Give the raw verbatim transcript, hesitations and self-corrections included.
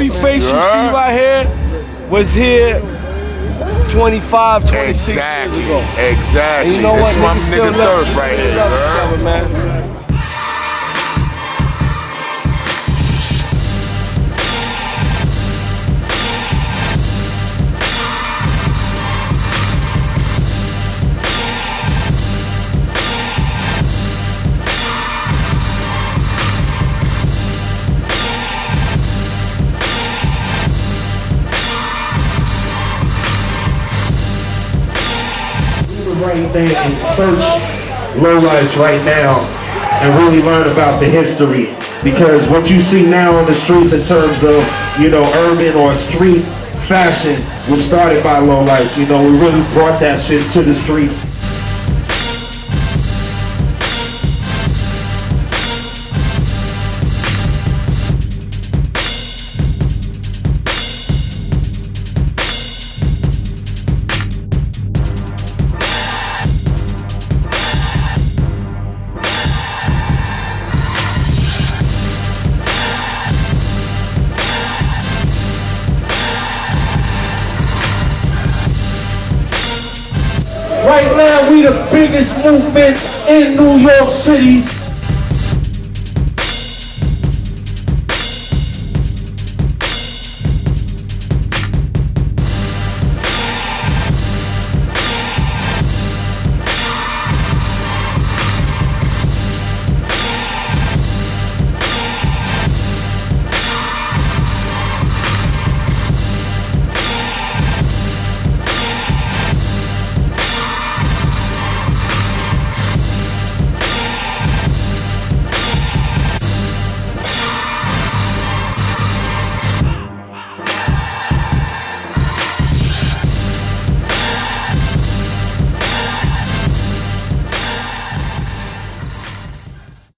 Every face you, you see right here was here twenty-five, twenty-six exactly. years ago. Exactly. And you know This what? my nigga Thirst right here. Love each other, man. Right there and search LoLife right now and really learn about the history, because what you see now on the streets in terms of, you know, urban or street fashion was started by LoLife. You know, we really brought that shit to the street. Right now, we the biggest movement in New York City.